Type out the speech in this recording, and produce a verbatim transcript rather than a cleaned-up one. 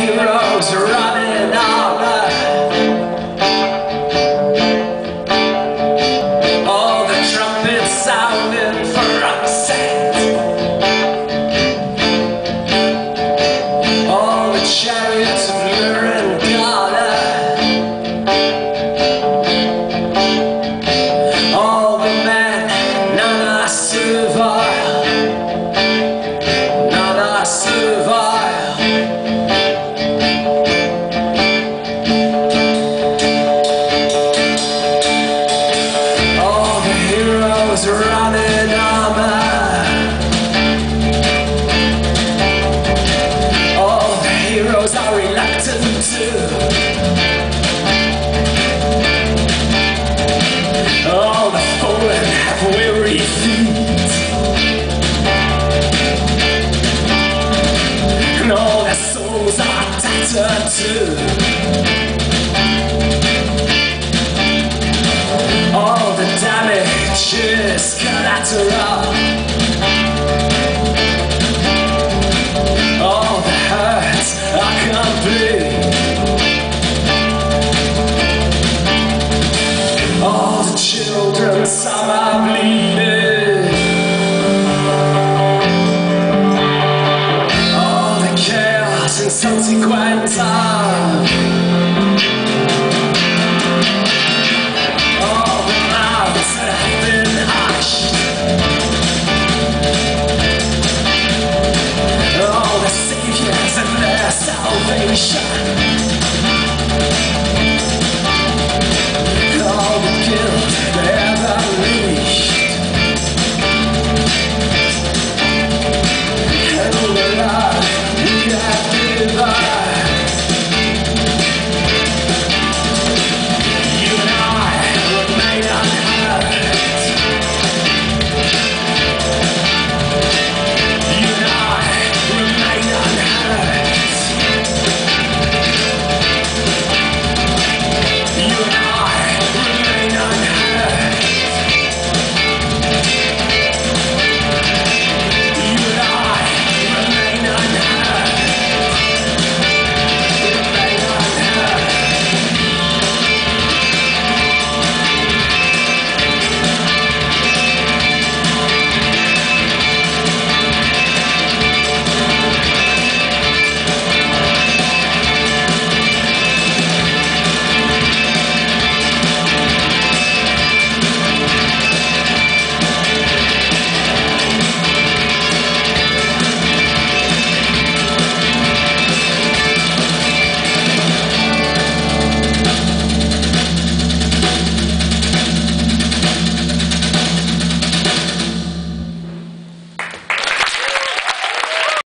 heroes running armor, all the trumpets sounding for upset, all the chariots of lure and garter, all the men, none are servile, none are servile. Running armor, all the heroes are reluctant to, all the fallen have weary feet, and all their souls are tattered too. All the damage is collateral, all the hurt are complete, all the children, some are bleeding, all the chaos inconsequent are, salvation.